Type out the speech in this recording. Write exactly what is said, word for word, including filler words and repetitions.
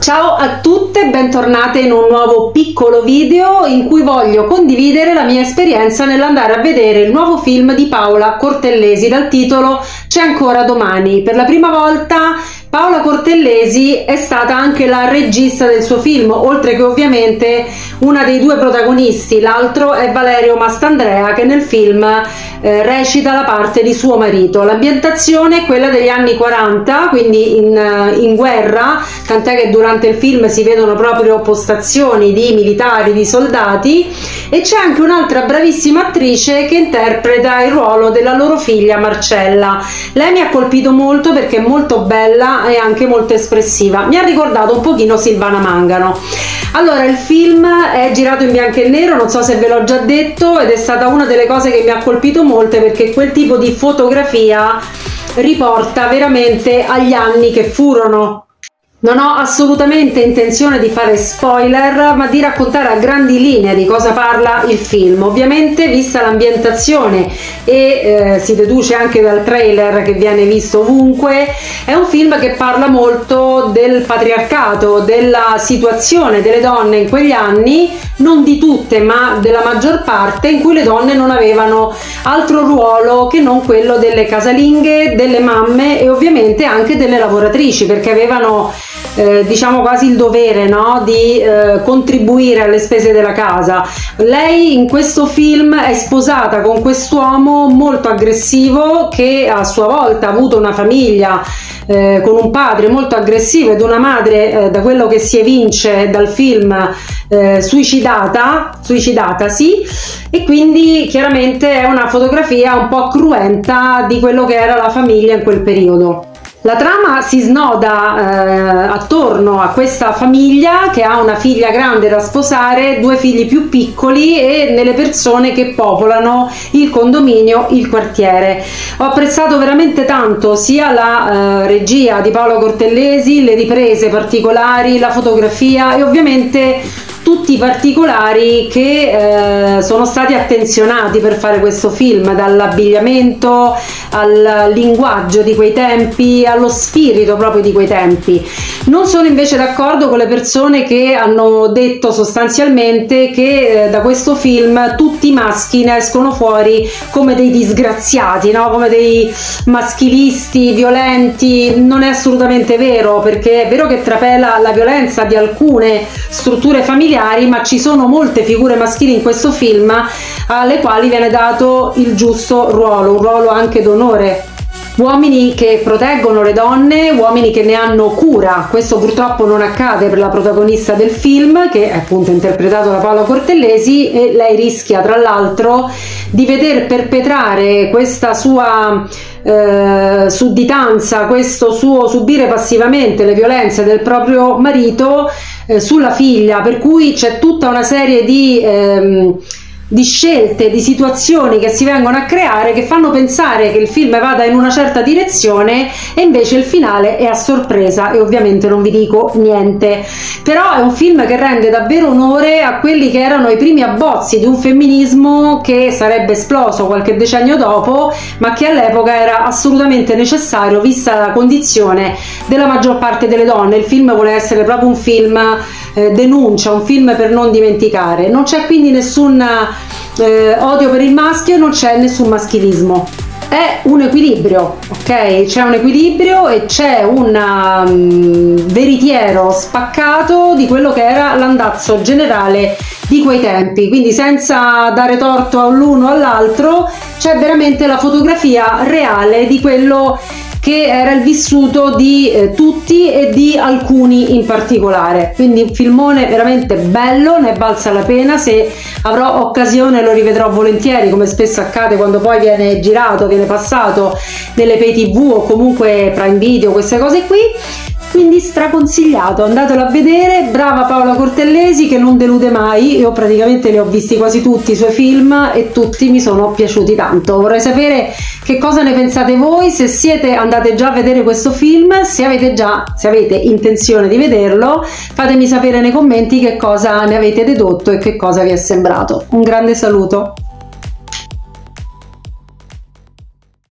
Ciao a tutte, bentornate in un nuovo piccolo video in cui voglio condividere la mia esperienza nell'andare a vedere il nuovo film di Paola Cortellesi dal titolo C'è ancora domani. Per la prima volta Paola Cortellesi è stata anche la regista del suo film, oltre che ovviamente una dei due protagonisti. L'altro è Valerio Mastandrea, che nel film eh, recita la parte di suo marito. L'ambientazione è quella degli anni quaranta, quindi in, in guerra, tant'è che durante il film si vedono proprio postazioni di militari, di soldati, e c'è anche un'altra bravissima attrice che interpreta il ruolo della loro figlia Marcella. Lei mi ha colpito molto perché è molto bella e anche molto espressiva, mi ha ricordato un pochino Silvana Mangano. Allora, il film è girato in bianco e nero, non so se ve l'ho già detto, ed è stata una delle cose che mi ha colpito molto perché quel tipo di fotografia riporta veramente agli anni che furono. Non ho assolutamente intenzione di fare spoiler, ma di raccontare a grandi linee di cosa parla il film. Ovviamente, vista l'ambientazione e eh, si deduce anche dal trailer che viene visto ovunque, è un film che parla molto del patriarcato, della situazione delle donne in quegli anni, non di tutte ma della maggior parte, in cui le donne non avevano altro ruolo che non quello delle casalinghe, delle mamme e ovviamente anche delle lavoratrici, perché avevano Eh, diciamo quasi il dovere, no? di eh, contribuire alle spese della casa. Lei in questo film è sposata con quest'uomo molto aggressivo che a sua volta ha avuto una famiglia eh, con un padre molto aggressivo ed una madre, eh, da quello che si evince dal film, eh, suicidata, suicidata sì, e quindi chiaramente è una fotografia un po' cruenta di quello che era la famiglia in quel periodo. La trama si snoda eh, attorno a questa famiglia che ha una figlia grande da sposare, due figli più piccoli e nelle persone che popolano il condominio, il quartiere. Ho apprezzato veramente tanto sia la eh, regia di Paola Cortellesi, le riprese particolari, la fotografia e ovviamente tutti i particolari che eh, sono stati attenzionati per fare questo film, dall'abbigliamento al linguaggio di quei tempi, allo spirito proprio di quei tempi. Non sono invece d'accordo con le persone che hanno detto sostanzialmente che eh, da questo film tutti i maschi ne escono fuori come dei disgraziati, no? Come dei maschilisti violenti. Non è assolutamente vero, perché è vero che trapela la violenza di alcune strutture familiari, ma ci sono molte figure maschili in questo film alle quali viene dato il giusto ruolo, un ruolo anche d'onore. Uomini che proteggono le donne, uomini che ne hanno cura. Questo purtroppo non accade per la protagonista del film, che è appunto interpretato da Paola Cortellesi, e lei rischia tra l'altro di veder perpetrare questa sua eh, sudditanza, questo suo subire passivamente le violenze del proprio marito eh, sulla figlia, per cui c'è tutta una serie di ehm, di scelte, di situazioni che si vengono a creare che fanno pensare che il film vada in una certa direzione e invece il finale è a sorpresa e ovviamente non vi dico niente. Però è un film che rende davvero onore a quelli che erano i primi abbozzi di un femminismo che sarebbe esploso qualche decennio dopo, ma che all'epoca era assolutamente necessario vista la condizione della maggior parte delle donne. Il film vuole essere proprio un film eh, denuncia, un film per non dimenticare. Non c'è quindi nessun Eh, odio per il maschio, non c'è nessun maschilismo, è un equilibrio, ok? C'è un equilibrio e c'è un um, veritiero spaccato di quello che era l'andazzo generale di quei tempi, quindi senza dare torto all'uno o all'altro c'è veramente la fotografia reale di quello che era il vissuto di eh, tutti e di alcuni in particolare. Quindi un filmone veramente bello, ne è valsa la pena. Se avrò occasione lo rivedrò volentieri, come spesso accade quando poi viene girato, viene passato nelle pay tv o comunque Prime Video, queste cose qui. Quindi straconsigliato, andatelo a vedere. Brava Paola Cortellesi che non delude mai. Io praticamente li ho visti quasi tutti i suoi film e tutti mi sono piaciuti tanto. Vorrei sapere che cosa ne pensate voi, se siete andate già a vedere questo film, se avete già se avete intenzione di vederlo, fatemi sapere nei commenti che cosa ne avete dedotto e che cosa vi è sembrato. Un grande saluto.